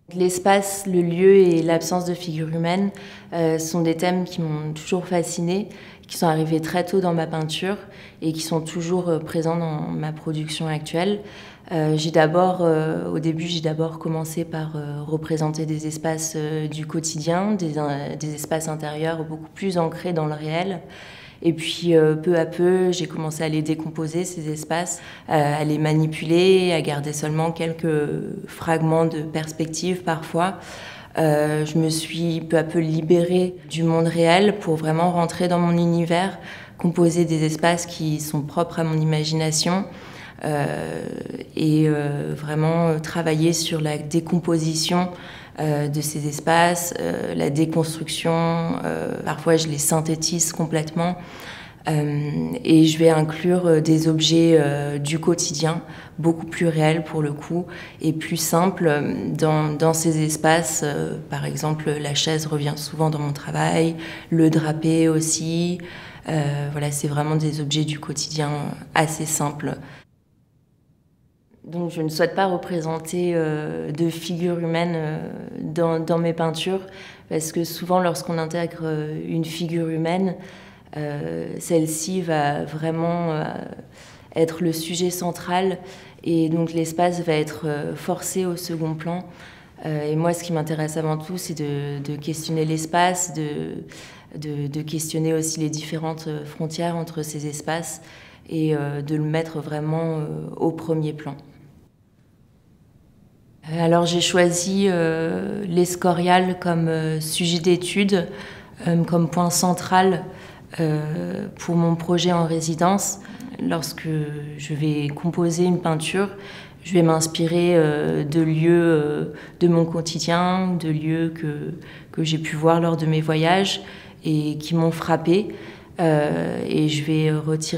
L'espace, le lieu et l'absence de figure humaine sont des thèmes qui m'ont toujours fascinée, qui sont arrivés très tôt dans ma peinture et qui sont toujours présents dans ma production actuelle. Au début, j'ai d'abord commencé par représenter des espaces du quotidien, des espaces intérieurs beaucoup plus ancrés dans le réel. Et puis peu à peu, j'ai commencé à les décomposer, ces espaces, à les manipuler, à garder seulement quelques fragments de perspective parfois. Je me suis peu à peu libérée du monde réel pour vraiment rentrer dans mon univers, composer des espaces qui sont propres à mon imagination et vraiment travailler sur la décomposition de ces espaces, la déconstruction. Parfois, je les synthétise complètement. Et je vais inclure des objets du quotidien, beaucoup plus réels pour le coup, et plus simples dans ces espaces. Par exemple, la chaise revient souvent dans mon travail, le drapé aussi. Voilà, c'est vraiment des objets du quotidien assez simples. Donc je ne souhaite pas représenter de figure humaine dans mes peintures, parce que souvent lorsqu'on intègre une figure humaine, celle-ci va vraiment être le sujet central et donc l'espace va être forcé au second plan. Et moi, ce qui m'intéresse avant tout, c'est de questionner l'espace, de questionner aussi les différentes frontières entre ces espaces et de le mettre vraiment au premier plan. Alors j'ai choisi l'Escorial comme sujet d'étude, comme point central pour mon projet en résidence. Lorsque je vais composer une peinture, je vais m'inspirer de lieux de mon quotidien, de lieux que j'ai pu voir lors de mes voyages et qui m'ont frappée. Et je vais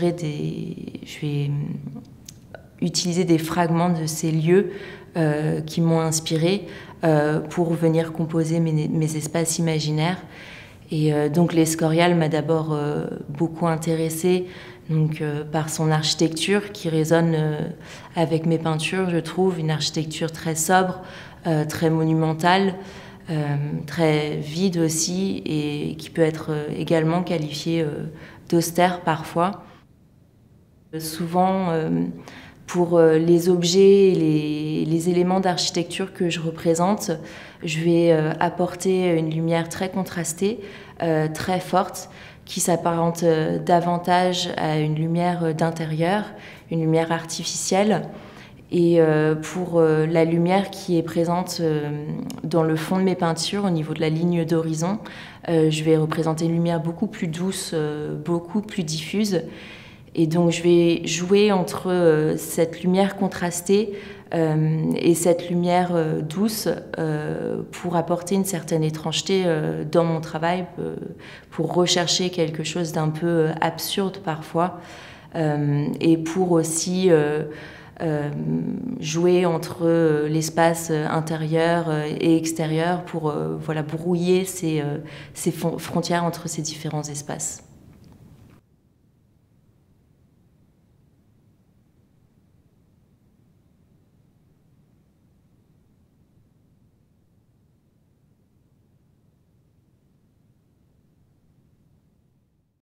utiliser des fragments de ces lieux qui m'ont inspirée pour venir composer mes espaces imaginaires. Et donc l'Escorial m'a d'abord beaucoup intéressée par son architecture qui résonne avec mes peintures, je trouve, une architecture très sobre, très monumentale, très vide aussi et qui peut être également qualifiée d'austère parfois. Souvent, pour les objets et les éléments d'architecture que je représente, je vais apporter une lumière très contrastée, très forte, qui s'apparente davantage à une lumière d'intérieur, une lumière artificielle. Et pour la lumière qui est présente dans le fond de mes peintures, au niveau de la ligne d'horizon, je vais représenter une lumière beaucoup plus douce, beaucoup plus diffuse. Et donc je vais jouer entre cette lumière contrastée et cette lumière douce pour apporter une certaine étrangeté dans mon travail, pour rechercher quelque chose d'un peu absurde parfois, et pour aussi jouer entre l'espace intérieur et extérieur pour voilà, brouiller ces frontières entre ces différents espaces.